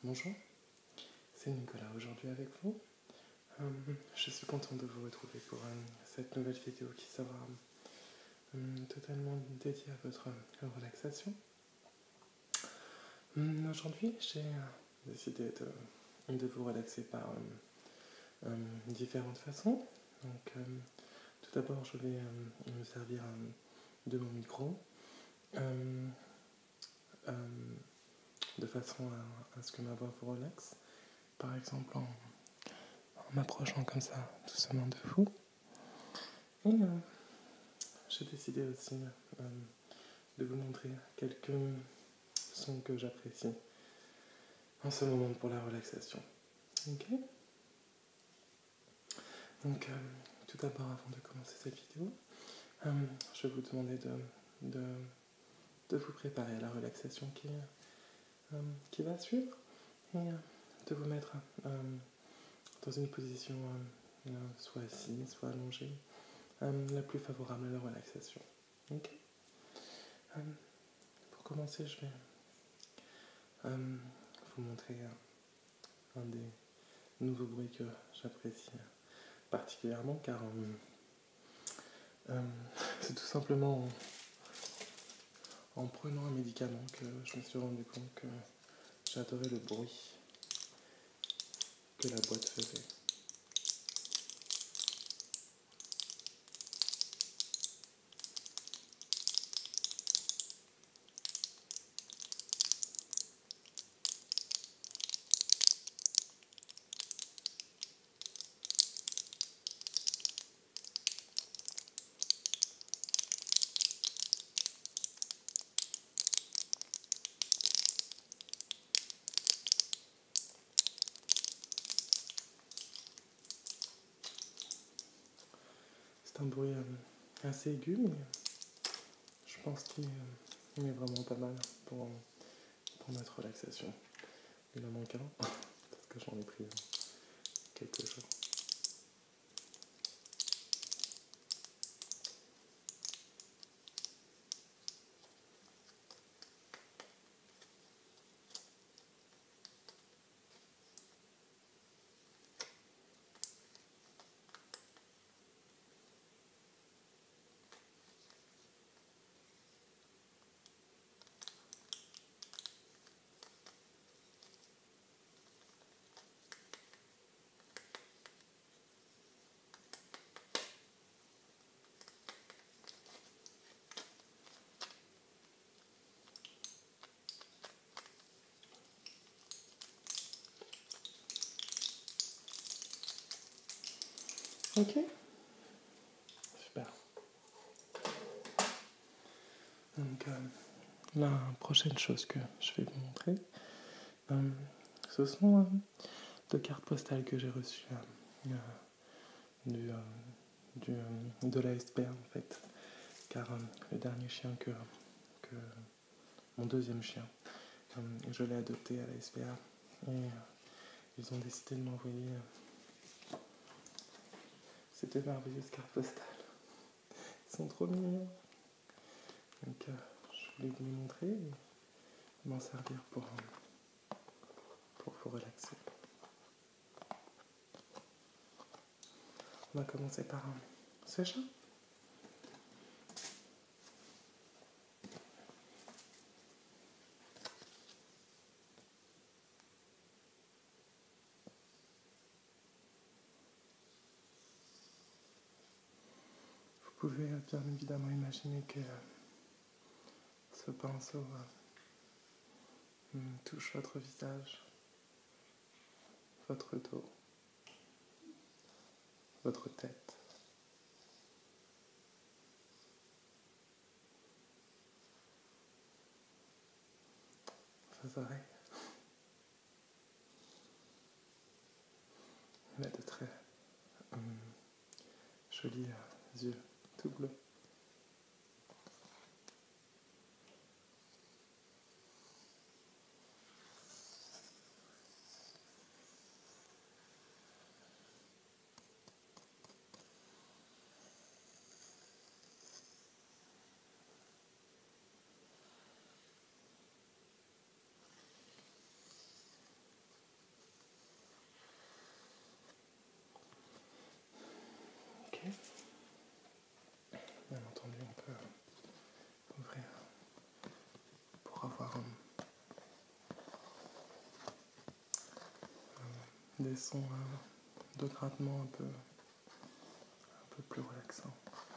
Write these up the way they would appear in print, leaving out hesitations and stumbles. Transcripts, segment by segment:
Bonjour, c'est Nicolas aujourd'hui avec vous. Je suis content de vous retrouver pour cette nouvelle vidéo qui sera totalement dédiée à votre relaxation. Aujourd'hui, j'ai décidé de vous relaxer par différentes façons. Donc, tout d'abord, je vais me servir de mon micro de façon à ce que ma voix vous relaxe. Par exemple, en m'approchant comme ça, doucement de vous. Et j'ai décidé aussi de vous montrer quelques sons que j'apprécie en ce moment pour la relaxation. Ok. Donc, tout d'abord, avant de commencer cette vidéo, je vais vous demander de vous préparer à la relaxation qui va suivre et de vous mettre dans une position soit assise, soit allongée, la plus favorable à la relaxation. Ok. Pour commencer, je vais vous montrer un des nouveaux bruits que j'apprécie particulièrement car c'est tout simplement en prenant un médicament que je me suis rendu compte que j'adorais le bruit que la boîte faisait. C'est un bruit assez aigu, mais je pense qu'il est vraiment pas mal pour notre relaxation. Il en manque un, parce que j'en ai pris quelques jours. Ok, super. Donc la prochaine chose que je vais vous montrer, ce sont deux cartes postales que j'ai reçues de la SPA en fait, car le dernier chien que mon deuxième chien, je l'ai adopté à la SPA et ils ont décidé de m'envoyer ces deux merveilleuses cartes postales. Ils sont trop mignons. Donc je voulais vous les montrer et m'en servir pour vous relaxer. On va commencer par ce chat. Vous pouvez bien évidemment imaginer que ce pinceau touche votre visage, votre dos, votre tête, vos oreilles. Il a de très jolis yeux tout bleus. des sons de grattement un peu plus relaxants.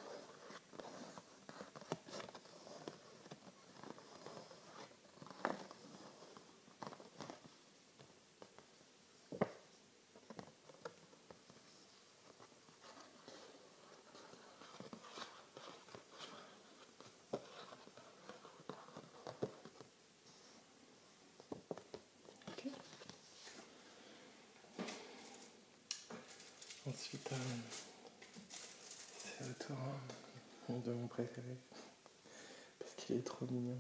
Ensuite, c'est le tour de mon préféré, parce qu'il est trop mignon.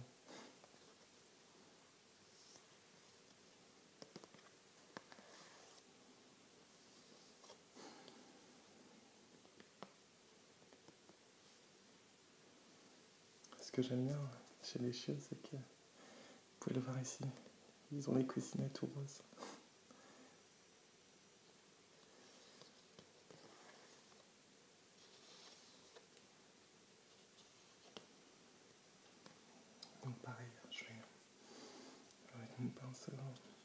Ce que j'aime bien chez les chiots, c'est que, vous pouvez le voir ici, ils ont les coussinets tout roses. Donc pareil, je vais avec mon pinceau.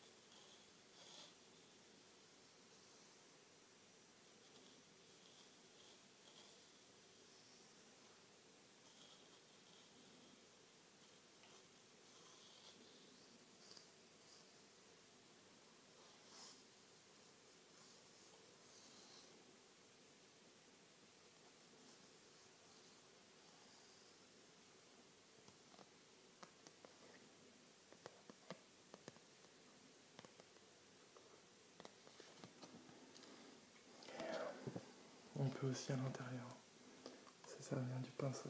On peut aussi à l'intérieur se servir du pinceau.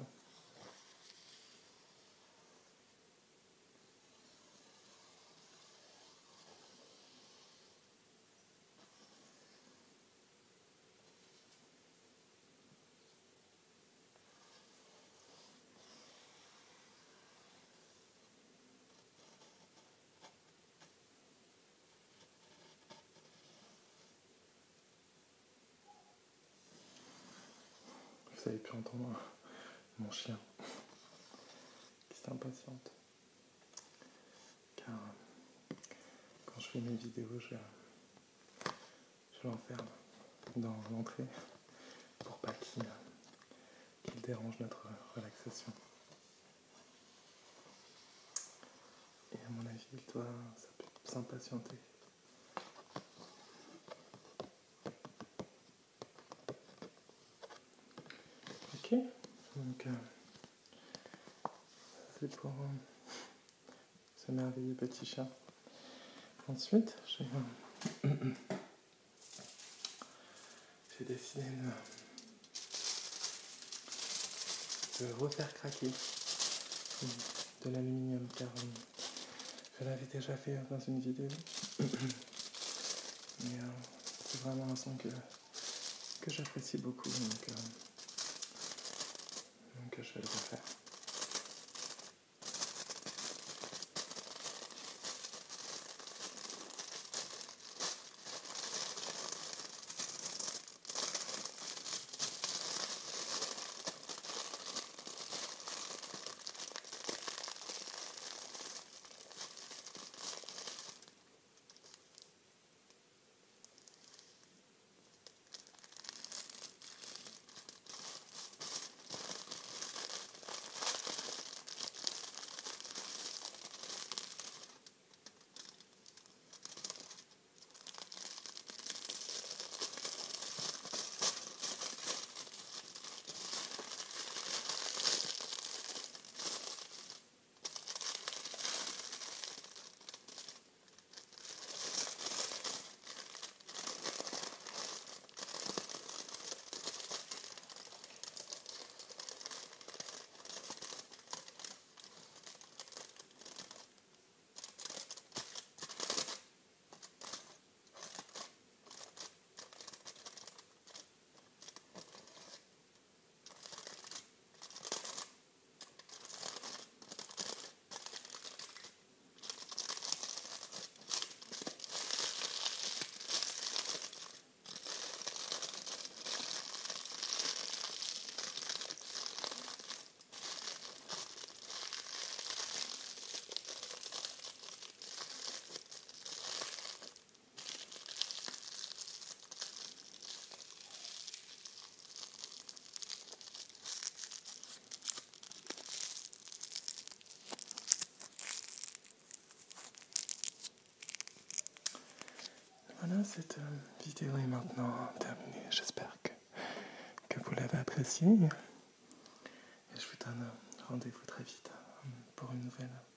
Vous avez pu entendre mon chien qui s'impatiente. Car quand je fais mes vidéos, je l'enferme dans l'entrée pour pas qu'il dérange notre relaxation. Et à mon avis, il doit s'impatienter. Ok, donc c'est pour ce merveilleux petit chat. Ensuite, j'ai décidé de refaire craquer de l'aluminium car je l'avais déjà fait dans une vidéo. Mais c'est vraiment un son que j'apprécie beaucoup, donc je vais le refaire. cette vidéo est maintenant terminée. J'espère que vous l'avez appréciée. Et je vous donne rendez-vous très vite pour une nouvelle